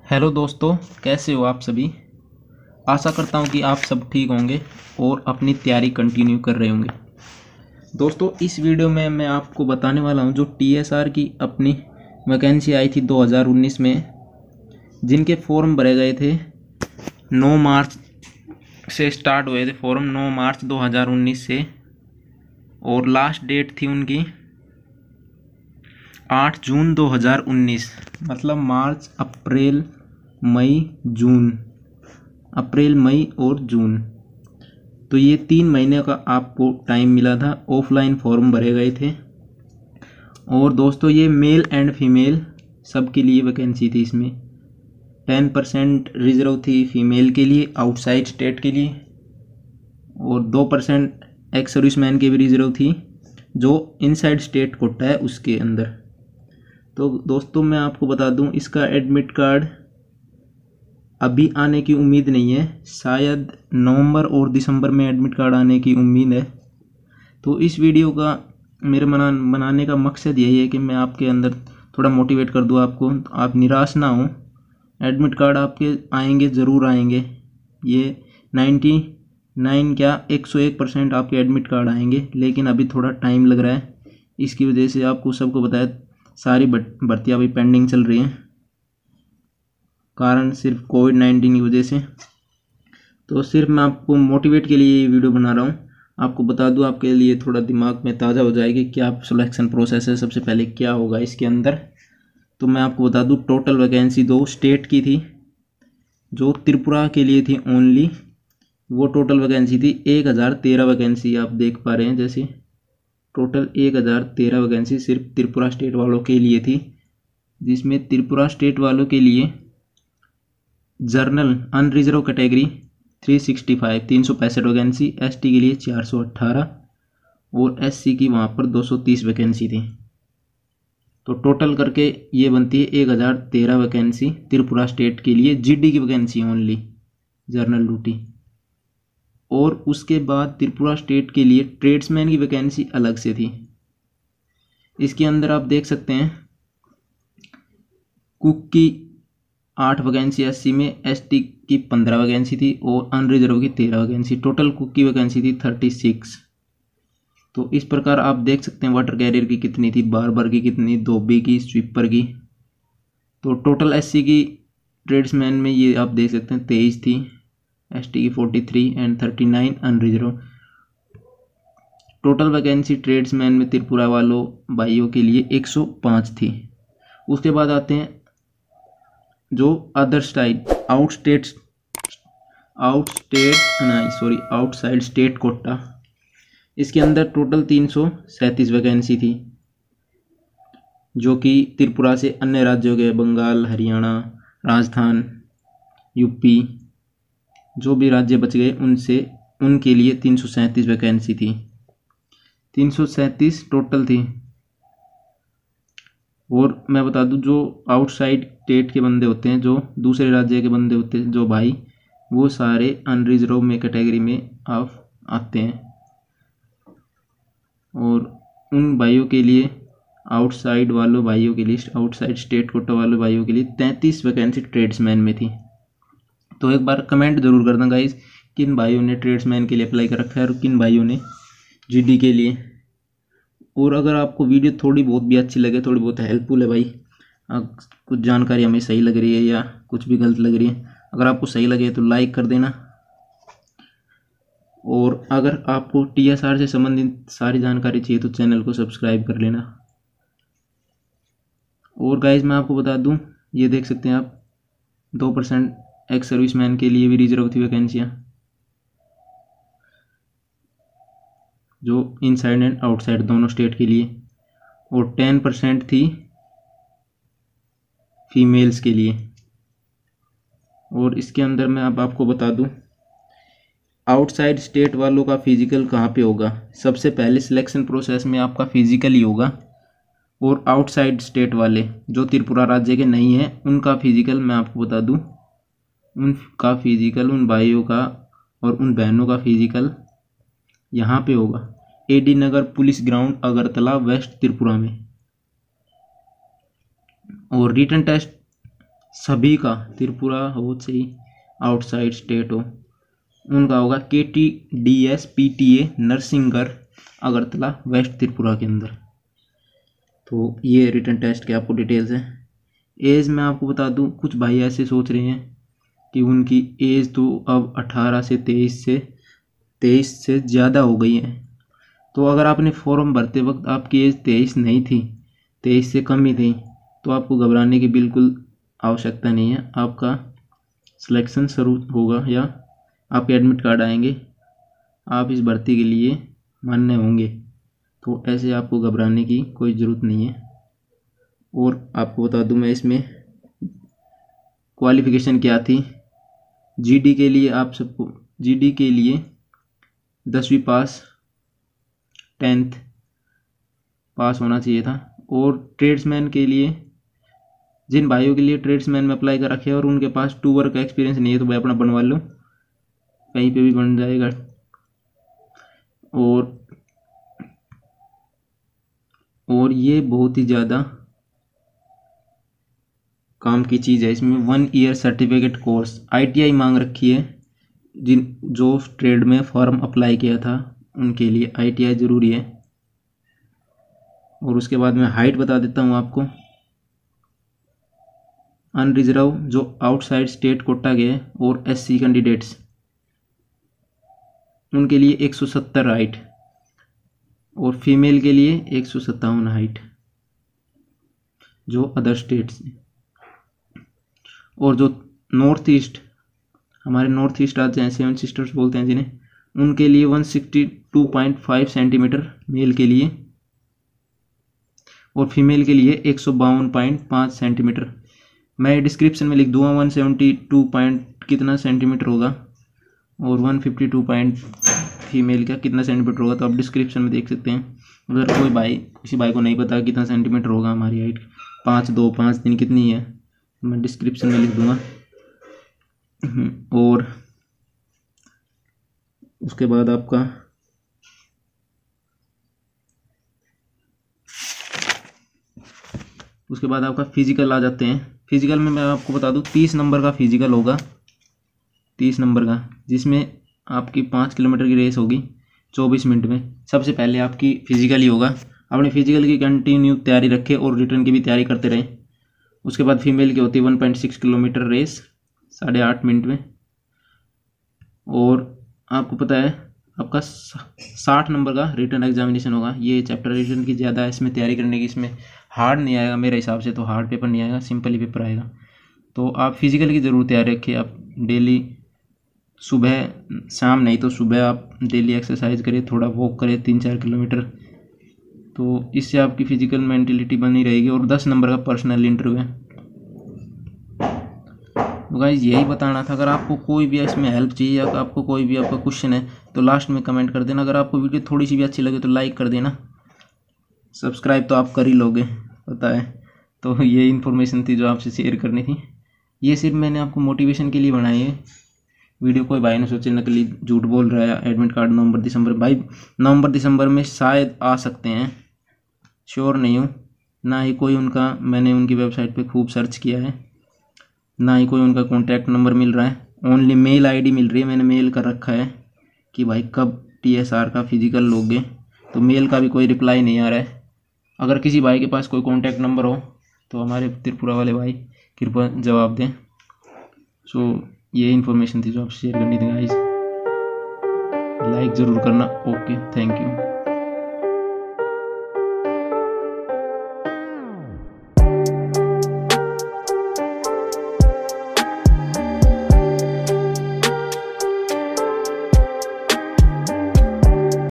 Hello दोस्तों, कैसे हो आप सभी। आशा करता हूं कि आप सब ठीक होंगे और अपनी तैयारी कंटिन्यू कर रहे होंगे। दोस्तों, इस वीडियो में मैं आपको बताने वाला हूं जो टीएसआर की अपनी वैकेंसी आई थी 2019 में, जिनके फॉर्म भरे गए थे 9 मार्च से स्टार्ट हुए थे फॉर्म 9 मार्च 2019 से, और लास्ट डेट थी उनकी 8 जून 2019। मतलब मार्च, अप्रैल, मई, जून, अप्रैल, मई और जून। तो ये 3 महीने का आपको टाइम मिला था। ऑफलाइन फॉर्म भरे गए थे। और दोस्तों, ये मेल एंड फीमेल सबके लिए वैकेंसी थी। इसमें 10% रिजर्व थी फीमेल के लिए आउटसाइड स्टेट के लिए, और 2% एक्स सर्विसमैन के भी रिजर्व थी जो इनसाइड स्टेट कोटा है उसके अंदर। तो दोस्तों, मैं आपको बता दूं, इसका एडमिट कार्ड अभी आने की उम्मीद नहीं है। शायद नवंबर और दिसंबर में एडमिट कार्ड आने की उम्मीद है। तो इस वीडियो का मेरे बनाने का मकसद यही है कि मैं आपके अंदर थोड़ा मोटिवेट कर दूं आपको, तो आप निराश ना हो। एडमिट कार्ड आपके आएंगे, ज़रूर आएंगे। ये 99 क्या 101% आपके एडमिट कार्ड आएंगे, लेकिन अभी थोड़ा टाइम लग रहा है। इसकी वजह से आपको सबको बताया, सारी भर्तियाँ अभी पेंडिंग चल रही हैं, कारण सिर्फ कोविड-19 की वजह से। तो सिर्फ मैं आपको मोटिवेट के लिए ये वीडियो बना रहा हूँ। आपको बता दूँ, आपके लिए थोड़ा दिमाग में ताज़ा हो जाएगी क्या सिलेक्शन प्रोसेस है, सबसे पहले क्या होगा इसके अंदर। तो मैं आपको बता दूँ, टोटल वैकेंसी 2 स्टेट की थी, जो त्रिपुरा के लिए थी ओनली। वो टोटल वैकेंसी थी 1013 वैकेंसी, आप देख पा रहे हैं। जैसे टोटल 1013 वैकेंसी सिर्फ त्रिपुरा स्टेट वालों के लिए थी, जिसमें त्रिपुरा स्टेट वालों के लिए general unreserved category 365 vacancy, ST के लिए 418 और एससी की वहाँ पर 230 वैकेंसी थी। तो टोटल करके ये बनती है 1013 वैकेंसी त्रिपुरा स्टेट के लिए, जीडी की वैकेंसी ओनली, जर्नल ड्यूटी। और उसके बाद त्रिपुरा स्टेट के लिए ट्रेड्समैन की वैकेंसी अलग से थी। इसके अंदर आप देख सकते हैं, कुक की 8 वैकेंसी एससी में, एसटी की 15 वैकेंसी थी और अनरिजर्व की 13 वैकेंसी। टोटल कुक की वैकेंसी थी 36। तो इस प्रकार आप देख सकते हैं वाटर कैरियर की कितनी थी, बार्बर की कितनी, धोबी की, स्वीपर की। तो टोटल एससी की ट्रेड्समैन में ये आप देख सकते हैं 23 थी, एसटी की 43 and 39 unreserved. Total vacancy tradesman में त्रिपुरा वालों भाइयों के लिए 105 थी। उसके बाद आते हैं जो other side outside state quota. इसके अंदर टोटल 337 वैकेंसी थी, जो कि त्रिपुरा से अन्य राज्यों के बंगाल, हरियाणा, राजस्थान, यूपी, जो भी राज्य बच गए उनसे, उनके लिए 337 वैकेंसी थी। 337 टोटल थी। और मैं बता दूं, जो आउटसाइड स्टेट के बंदे होते हैं, जो दूसरे राज्य के बंदे होते हैं, जो भाई, वो सारे अनरिजर्व में कैटेगरी में आप आते हैं। और उन भाइयों के लिए, आउटसाइड वालों भाइयों के लिए, आउटसाइड स्टेट कोटा वालों भाइयों के लिए 33 वैकेंसी ट्रेड्समैन में थी। तो एक बार कमेंट जरूर कर देना गाइस, किन भाइयों ने ट्रेड्समैन के लिए अप्लाई कर रखा है और किन भाइयों ने जीडी के लिए। और अगर आपको वीडियो थोड़ी बहुत भी अच्छी लगे, थोड़ी बहुत हेल्पफुल है भाई, कुछ जानकारी हमें सही लग रही है या कुछ भी गलत लग रही है, अगर आपको सही लगे तो लाइक कर देना। और अगर आपको टीएसआर से संबंधित सारी जानकारी चाहिए तो चैनल को सब्सक्राइब कर लेना। और गाइज, मैं आपको बता दूं, ये देख सकते हैं आप, 2% एक्स सर्विसमैन के लिए भी रिजर्व थी वैकेंसियाँ, जो इनसाइड एंड आउटसाइड दोनों स्टेट के लिए। और 10% थी फीमेल्स के लिए। और इसके अंदर मैं अब आपको बता दूं, आउटसाइड स्टेट वालों का फिजिकल कहाँ पे होगा। सबसे पहले सिलेक्शन प्रोसेस में आपका फिजिकल ही होगा। और आउटसाइड स्टेट वाले जो त्रिपुरा राज्य के नहीं हैं, उनका फिजिकल मैं आपको बता दूं, उनका फिजिकल, उन भाइयों का और उन बहनों का फिजिकल यहाँ पे होगा, AD Nagar police ground, Agartala west, Tripura में। और रिटन टेस्ट सभी का, त्रिपुरा हो चाहे आउटसाइड स्टेट हो, उनका होगा KTDS PTA Narsinghgarh Agartala west Tripura के अंदर। तो ये रिटन टेस्ट के आपको डिटेल्स हैं। एज मैं आपको बता दूं, कुछ भाई ऐसे सोच रहे हैं कि उनकी एज तो अब 18 से 23 से ज़्यादा हो गई है। तो अगर आपने फॉर्म भरते वक्त आपकी एज 23 नहीं थी, 23 से कम ही थी, तो आपको घबराने की बिल्कुल आवश्यकता नहीं है। आपका सिलेक्शन शुरू होगा या आपके एडमिट कार्ड आएंगे, आप इस भर्ती के लिए मान्य होंगे। तो ऐसे आपको घबराने की कोई ज़रूरत नहीं है। और आपको बता दूं मैं इसमें क्वालिफ़िकेशन क्या थी। GD के लिए आप सबको, GD के लिए 10वीं पास, 10th पास होना चाहिए था। और ट्रेड्समैन के लिए, जिन भाइयों के लिए ट्रेड्समैन में अप्लाई कर रखे हैं और उनके पास 2 वर्क का एक्सपीरियंस नहीं है, तो भाई अपना बनवा लो, कहीं पे भी बन जाएगा। और ये बहुत ही ज़्यादा काम की चीज़ है। इसमें 1 ईयर सर्टिफिकेट कोर्स ITI मांग रखी है। जो ट्रेड में फॉर्म अप्लाई किया था उनके लिए ITI ज़रूरी है। और उसके बाद मैं हाइट बता देता हूँ आपको। अनरिजर्व जो आउटसाइड स्टेट कोटा के और SC कैंडिडेट्स, उनके लिए 170 हाइट, और फीमेल के लिए 157 हाइट जो अदर स्टेट्स। और जो नॉर्थ ईस्ट, हमारे नॉर्थ ईस्ट राज्य हैं, 7 सिस्टर्स बोलते हैं जिन्हें, उनके लिए 162.5 सेंटीमीटर मेल के लिए, और फीमेल के लिए 152.5 सेंटीमीटर। मैं डिस्क्रिप्शन में लिख दूंगा 172 पॉइंट कितना सेंटीमीटर होगा और 152 पॉइंट फीमेल का कितना सेंटीमीटर होगा, तो आप डिस्क्रिप्शन में देख सकते हैं। अगर कोई भाई, किसी भाई को नहीं पता कितना सेंटीमीटर होगा हमारी हाइट, 5 दिन कितनी है, मैं डिस्क्रिप्शन में लिख दूंगा। और उसके बाद आपका फिजिकल आ जाते हैं। फिजिकल में मैं आपको बता दूं 30 नंबर का फिजिकल होगा, 30 नंबर का, जिसमें आपकी 5 किलोमीटर की रेस होगी 24 मिनट में। सबसे पहले आपकी फिजिकल ही होगा। अपने फिजिकल की कंटिन्यू तैयारी रखें और रिटर्न की भी तैयारी करते रहें। उसके बाद फीमेल की होती है 1.6 किलोमीटर रेस 8.5 मिनट में। और आपको पता है आपका 60 नंबर का रिटर्न एग्जामिनेशन होगा। ये चैप्टर रिटर्न की ज़्यादा है, इसमें तैयारी करने की, इसमें हार्ड नहीं आएगा मेरे हिसाब से, तो हार्ड पेपर नहीं आएगा, सिंपल ही पेपर आएगा। तो आप फिजिकल की ज़रूर तैयारी रखिए। आप डेली सुबह, शाम नहीं तो सुबह आप डेली एक्सरसाइज करें, थोड़ा वॉक करें 3-4 किलोमीटर, तो इससे आपकी फिजिकल मेंटलिटी बनी रहेगी। और 10 नंबर का पर्सनल इंटरव्यू है। तो गाइस यही बताना था। अगर आपको कोई भी इसमें हेल्प चाहिए या आपको कोई भी आपका क्वेश्चन है तो लास्ट में कमेंट कर देना। अगर आपको वीडियो थोड़ी सी भी अच्छी लगे तो लाइक कर देना, सब्सक्राइब तो आप कर ही लोगे पता है। तो ये इन्फॉर्मेशन थी जो आपसे शेयर करनी थी। ये सिर्फ मैंने आपको मोटिवेशन के लिए बनाई है वीडियो। कोई भाई ने सोचे नकली झूठ बोल रहा है, एडमिट कार्ड नवंबर दिसंबर, भाई नवंबर दिसंबर में शायद आ सकते हैं, श्योर नहीं हूँ। ना ही कोई उनका, मैंने उनकी वेबसाइट पे खूब सर्च किया है, ना ही कोई उनका कॉन्टैक्ट नंबर मिल रहा है। ओनली मेल ID मिल रही है, मैंने मेल कर रखा है कि भाई कब TSR का फिजिकल लोगे, तो मेल का भी कोई रिप्लाई नहीं आ रहा है। अगर किसी भाई के पास कोई कॉन्टैक्ट नंबर हो तो हमारे त्रिपुरा वाले भाई कृपया जवाब दें। सो ये इन्फॉर्मेशन थी जो आपसे शेयर करनी थी गाइस। लाइक ज़रूर करना। Okay, thank you.